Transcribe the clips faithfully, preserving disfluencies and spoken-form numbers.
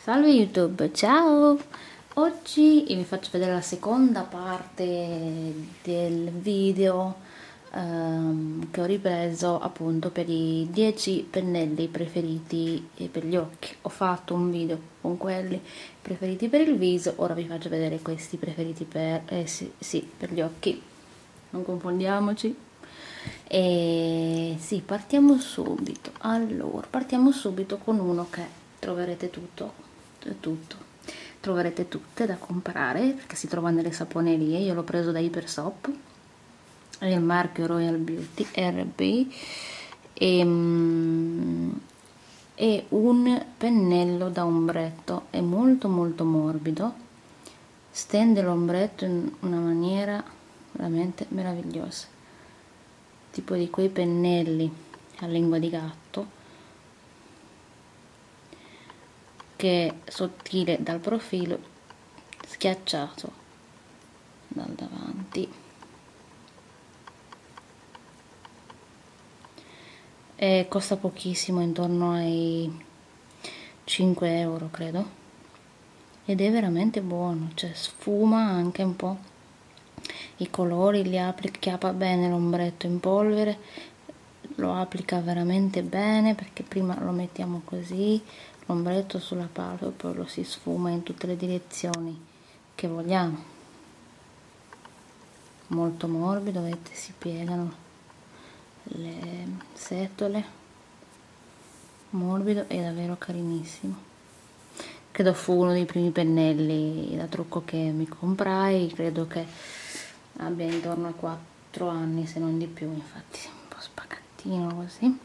Salve YouTube, ciao! Oggi vi faccio vedere la seconda parte del video ehm, che ho ripreso appunto per i dieci pennelli preferiti per gli occhi. Ho fatto un video con quelli preferiti per il viso, ora vi faccio vedere questi preferiti per, eh, sì, sì, per gli occhi, non confondiamoci. E sì, partiamo subito. Allora, partiamo subito con uno che troverete tutto tutto troverete tutte da comprare perché si trova nelle saponerie. Io l'ho preso da Ipersop, è il marchio Royal Beauty R B e um, è un pennello da ombretto, è molto molto morbido, stende l'ombretto in una maniera veramente meravigliosa, tipo di quei pennelli a lingua di gatto che è sottile dal profilo, schiacciato dal davanti, e costa pochissimo, intorno ai cinque euro credo, ed è veramente buono, cioè sfuma anche un po' i colori, li applica, chiappa bene l'ombretto in polvere, lo applica veramente bene perché prima lo mettiamo così l'ombretto sulla palpebra e poi lo si sfuma in tutte le direzioni che vogliamo. Molto morbido, vedete, si piegano le setole, morbido e davvero carinissimo. Credo fu uno dei primi pennelli da trucco che mi comprai, credo che abbia intorno a quattro anni se non di più, infatti un po' spaccattino così,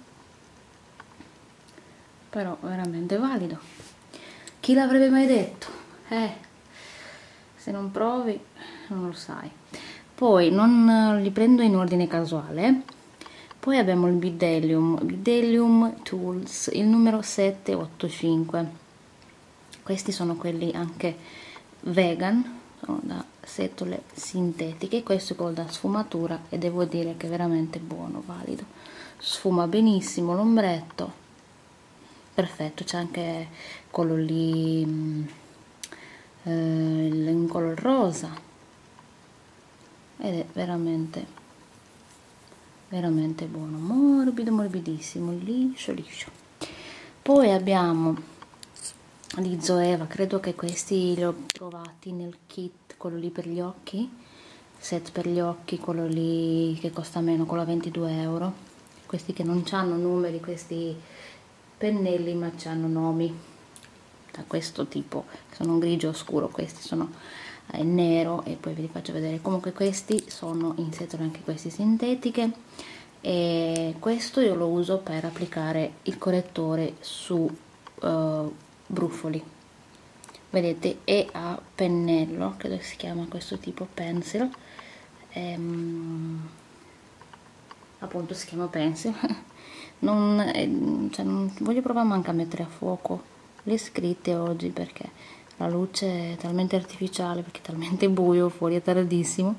però veramente valido. Chi l'avrebbe mai detto? Eh, se non provi non lo sai. Poi non li prendo in ordine casuale. Poi abbiamo il Bdellium, Bdellium Tools, il numero sette otto cinque. Questi sono quelli anche vegan, sono da setole sintetiche. Questo è quello da sfumatura e devo dire che è veramente buono, valido. Sfuma benissimo l'ombretto. Perfetto, c'è anche quello lì eh, in color rosa ed è veramente veramente buono, morbido, morbidissimo, liscio liscio. Poi abbiamo di Zoeva, credo che questi li ho trovati nel kit, quello lì per gli occhi, set per gli occhi, quello lì che costa meno, quello a ventidue euro. Questi che non hanno numeri, questi pennelli, ma hanno nomi da questo tipo, sono un grigio scuro, questi sono eh, nero, e poi vi faccio vedere. Comunque questi sono in setole, anche questi sintetiche, e questo io lo uso per applicare il correttore su uh, brufoli, vedete, è a pennello, credo si chiama questo tipo pencil, ehm, appunto si chiama pencil. Non, eh, cioè, non voglio provare manco a mettere a fuoco le scritte oggi perché la luce è talmente artificiale, perché è talmente buio fuori, è tardissimo.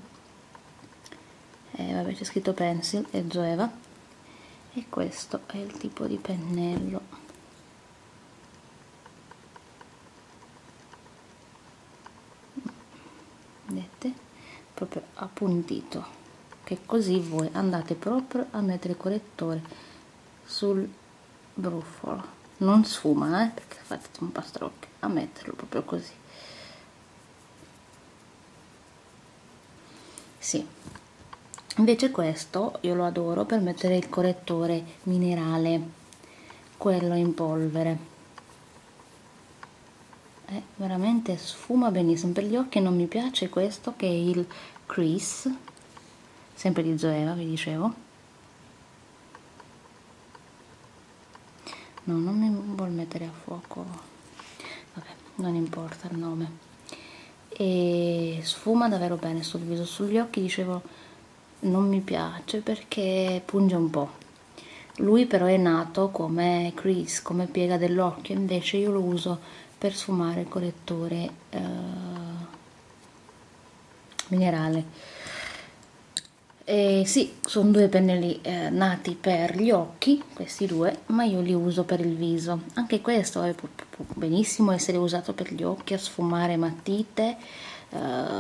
E vabbè, c'è scritto pencil e Zoeva, e questo è il tipo di pennello. Vedete, proprio appuntito, che così voi andate proprio a mettere il correttore sul brufolo, non sfuma, eh, perché fate un pastrocchio a metterlo proprio così. Sì, invece questo io lo adoro per mettere il correttore minerale, quello in polvere, eh, veramente sfuma benissimo. Per gli occhi non mi piace questo, che è il Crease, sempre di Zoeva, vi dicevo. No, non mi vuol mettere a fuoco, vabbè, non importa il nome. E sfuma davvero bene sul viso. Sugli occhi dicevo non mi piace perché punge un po'. Lui però è nato come crease, come piega dell'occhio, invece io lo uso per sfumare il correttore eh, minerale. Eh, sì, sono due pennelli eh, nati per gli occhi, questi due, ma io li uso per il viso. Anche questo è, può, può benissimo essere usato per gli occhi, a sfumare matite, eh,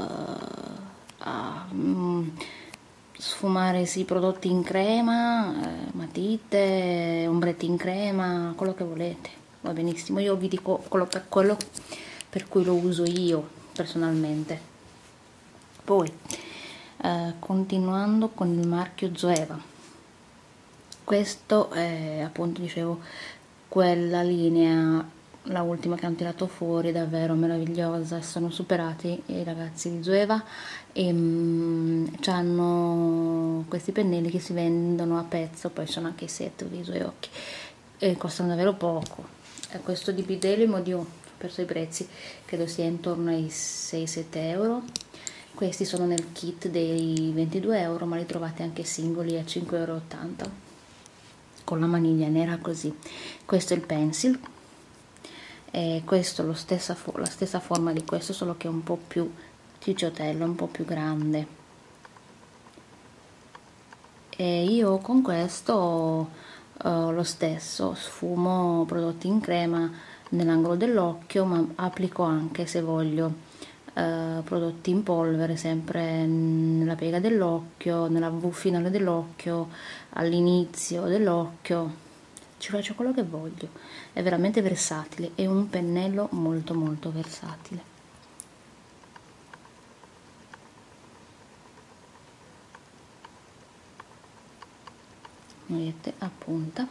a mm, sfumare sì, prodotti in crema, eh, matite, ombretti in crema, quello che volete, va benissimo. Io vi dico quello per, quello per cui lo uso io personalmente. Poi eh, continuando con il marchio Zoeva, questo è appunto, dicevo, quella linea, la ultima che hanno tirato fuori, davvero meravigliosa. Sono superati i ragazzi di Zoeva e mm, hanno questi pennelli che si vendono a pezzo, poi sono anche i set viso e occhi e costano davvero poco. E questo di Bidelium, oddio, ho perso i prezzi, credo sia intorno ai sei sette euro. Questi sono nel kit dei ventidue euro, ma li trovate anche singoli a cinque e ottanta euro con la maniglia nera così. Questo è il pencil, e questo lo stessa, la stessa forma di questo, solo che è un po' più cicciottello, un po' più grande. E io con questo uh, lo stesso sfumo prodotti in crema nell'angolo dell'occhio, ma applico anche, se voglio, Uh, prodotti in polvere sempre nella piega dell'occhio, nella V finale dell'occhio, all'inizio dell'occhio, ci faccio quello che voglio. È veramente versatile, è un pennello molto molto versatile. Vedete, a punta.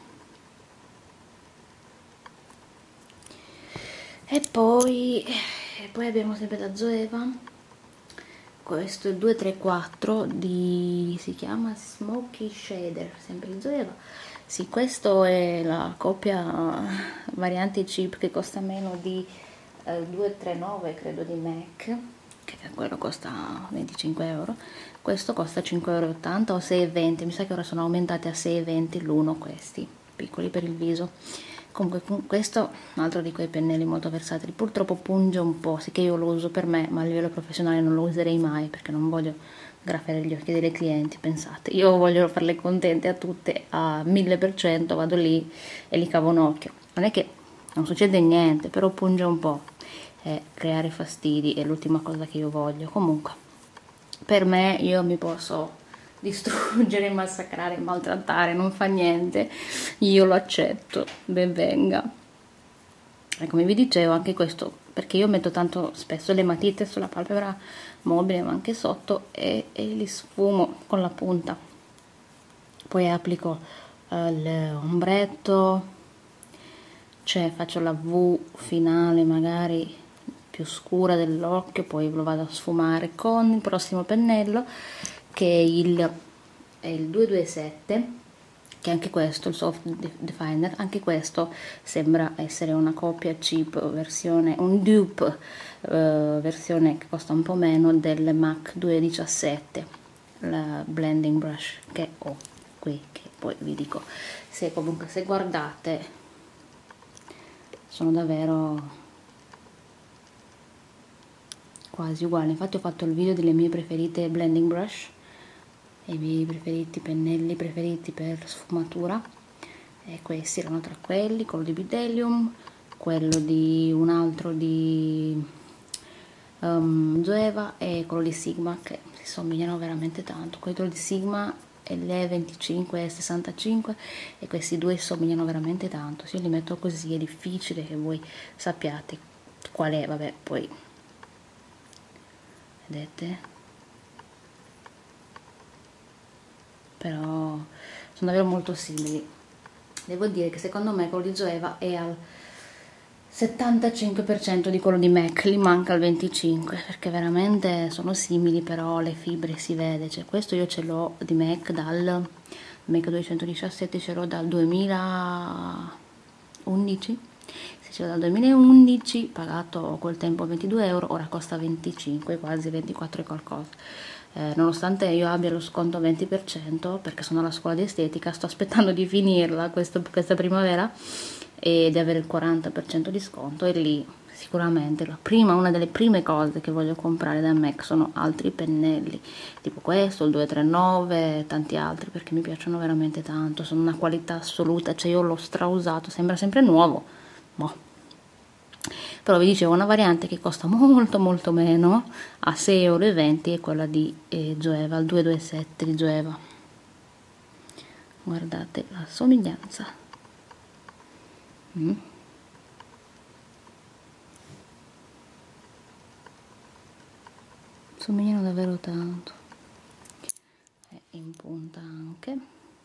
E poi e poi abbiamo sempre da Zoeva, questo è il due tre quattro di, si chiama Smoky Shader, sempre di Zoeva. Sì, questo è la coppia variante chip che costa meno di eh, due tre nove, credo, di MAC, che quello costa venticinque euro. Questo costa cinque e ottanta euro o sei e venti, mi sa che ora sono aumentati a sei e venti l'uno, questi piccoli per il viso. Comunque questo è un altro di quei pennelli molto versatili, purtroppo punge un po', sì che io lo uso per me, ma a livello professionale non lo userei mai, perché non voglio graffiare gli occhi delle clienti, pensate, io voglio farle contente a tutte a mille per cento, vado lì e li cavo un occhio, non è che non succede niente, però punge un po', e creare fastidi è l'ultima cosa che io voglio. Comunque per me, io mi posso distruggere, massacrare, maltrattare, non fa niente, io lo accetto, ben venga. E come vi dicevo, anche questo, perché io metto tanto spesso le matite sulla palpebra mobile, ma anche sotto, e, e li sfumo con la punta, poi applico eh, l'ombretto, cioè faccio la V finale magari più scura dell'occhio, poi lo vado a sfumare con il prossimo pennello, che è il, è il duecentoventisette, che anche questo, il soft definer, anche questo sembra essere una copia cheap, versione, un dupe, eh, versione che costa un po' meno del MAC duecentodiciassette, la blending brush che ho qui, che poi vi dico, se comunque se guardate sono davvero quasi uguali. Infatti ho fatto il video delle mie preferite blending brush e i miei preferiti pennelli preferiti per sfumatura, e questi erano tra quelli, quello di Bidelium, quello di un altro di um, Zoeva e quello di Sigma, che si somigliano veramente tanto. Quello di Sigma è l'E venticinque e sessantacinque e questi due somigliano veramente tanto. Se io li metto così è difficile che voi sappiate qual è, vabbè, poi vedete, però sono davvero molto simili. Devo dire che secondo me quello di Zoeva è al settantacinque per cento di quello di MAC, gli manca il venticinque per cento, perché veramente sono simili, però le fibre si vede. Cioè, questo io ce l'ho di MAC dal MAC duecentodiciassette, ce l'ho dal duemilaundici, se ce l'ho dal duemilaundici, pagato a quel tempo ventidue euro, ora costa venticinque, quasi ventiquattro e qualcosa. Eh, nonostante io abbia lo sconto venti per cento, perché sono alla scuola di estetica, sto aspettando di finirla questo, questa primavera e di avere il quaranta per cento di sconto, e lì sicuramente la prima, una delle prime cose che voglio comprare da MAC sono altri pennelli, tipo questo, il due tre nove e tanti altri, perché mi piacciono veramente tanto, sono una qualità assoluta, cioè io l'ho strausato, sembra sempre nuovo, boh. Però vi dicevo, una variante che costa molto molto meno, a sei euro e venti, è quella di eh, Zoeva, il due due sette di Zoeva. Guardate la somiglianza. Mm. Somigliano davvero tanto. È in punta anche.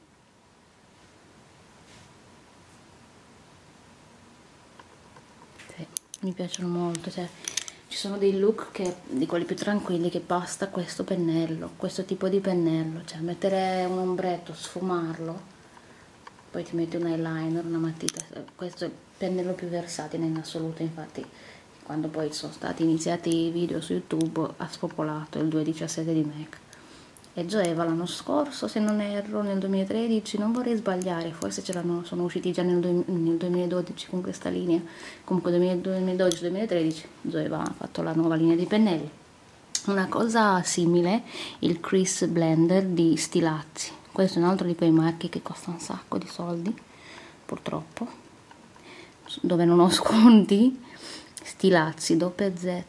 Sì, mi piacciono molto, cioè ci sono dei look che, di quelli più tranquilli, che basta questo pennello, questo tipo di pennello, cioè mettere un ombretto, sfumarlo, poi ti metti un eyeliner, una matita. Questo è il pennello più versatile in assoluto, infatti quando poi sono stati iniziati i video su YouTube ha spopolato il due diciassette di MAC. E Zoeva l'anno scorso, se non erro, nel duemilatredici, non vorrei sbagliare, forse ce l'hanno, sono usciti già nel, nel duemiladodici con questa linea, comunque duemiladodici duemilatredici Zoeva ha fatto la nuova linea di pennelli. Una cosa simile, il Crease Blender di Stilazzi, questo è un altro di quei marchi che costa un sacco di soldi, purtroppo, dove non ho sconti. Stilazzi, doppia Z,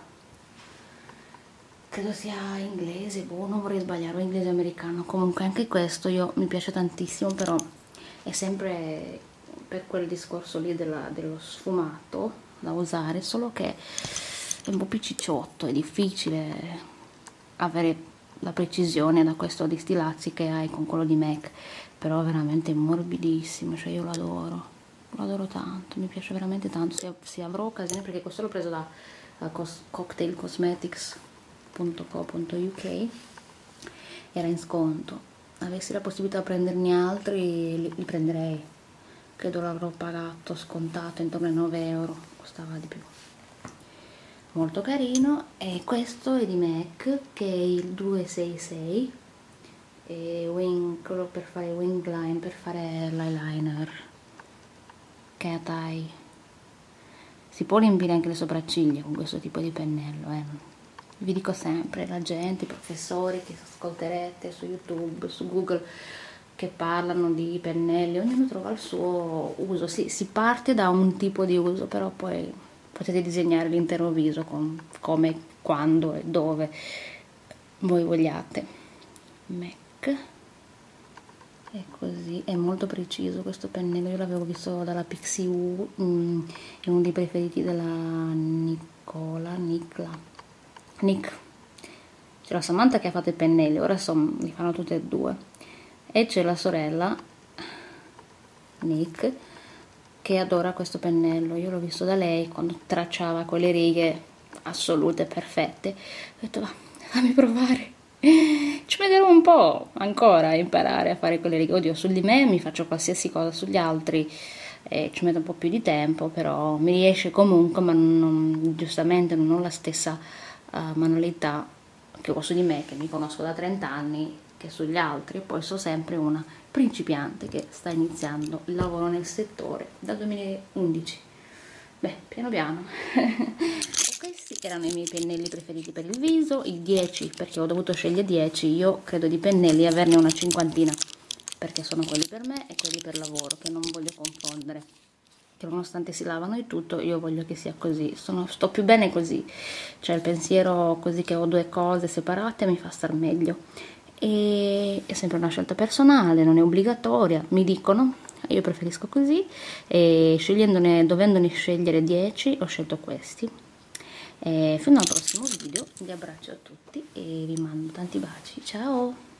credo sia inglese, boh, non vorrei sbagliare, o inglese o americano. Comunque anche questo io mi piace tantissimo, però è sempre per quel discorso lì della, dello sfumato da usare, solo che è un po' più cicciotto, è difficile avere la precisione da questo di Stilazzi che hai con quello di MAC, però veramente morbidissimo, cioè io lo adoro. Lo adoro tanto, mi piace veramente tanto. Se, se avrò occasione, perché questo l'ho preso da uh, cos cocktail cosmetics punto co punto u k, era in sconto, avessi la possibilità di prenderne altri li, li prenderei, credo l'avrò pagato scontato intorno ai nove euro, costava di più. Molto carino. E questo è di MAC, che è il due sei sei, e wing, quello per fare wing line, per fare l'eyeliner, cat eye. Si può riempire anche le sopracciglia con questo tipo di pennello, eh. Vi dico sempre, la gente, i professori che ascolterete su YouTube, su Google, che parlano di pennelli, ognuno trova il suo uso. Si, si parte da un tipo di uso, però poi potete disegnare l'intero viso con come, quando e dove voi vogliate. MAC. È così, è molto preciso questo pennello, io l'avevo visto dalla Pixie U, mm, è uno dei preferiti della Nicola, Nicla, Nick. C'è la Samantha che ha fatto i pennelli, ora sono, li fanno tutte e due, e c'è la sorella Nick che adora questo pennello. Io l'ho visto da lei quando tracciava quelle righe assolute, perfette, ho detto va, fammi provare. Ci metterò un po' ancora a imparare a fare quelle righe. Oddio, su di me mi faccio qualsiasi cosa, sugli altri eh, ci metto un po' più di tempo, però mi riesce comunque, ma non, giustamente non ho la stessa uh, manualità che ho su di me, che mi conosco da trenta anni, che sugli altri. E poi sono sempre una principiante che sta iniziando il lavoro nel settore dal duemilaundici. Beh, piano piano. Questi erano i miei pennelli preferiti per il viso, i dieci, perché ho dovuto scegliere dieci, io credo di pennelli averne una cinquantina, perché sono quelli per me e quelli per lavoro, che non voglio confondere, che nonostante si lavano e tutto, io voglio che sia così, sono, sto più bene così, cioè il pensiero così che ho due cose separate mi fa star meglio, e è sempre una scelta personale, non è obbligatoria, mi dicono, io preferisco così, e scegliendone, dovendone scegliere dieci, ho scelto questi. E fino al prossimo video, vi abbraccio a tutti e vi mando tanti baci, ciao!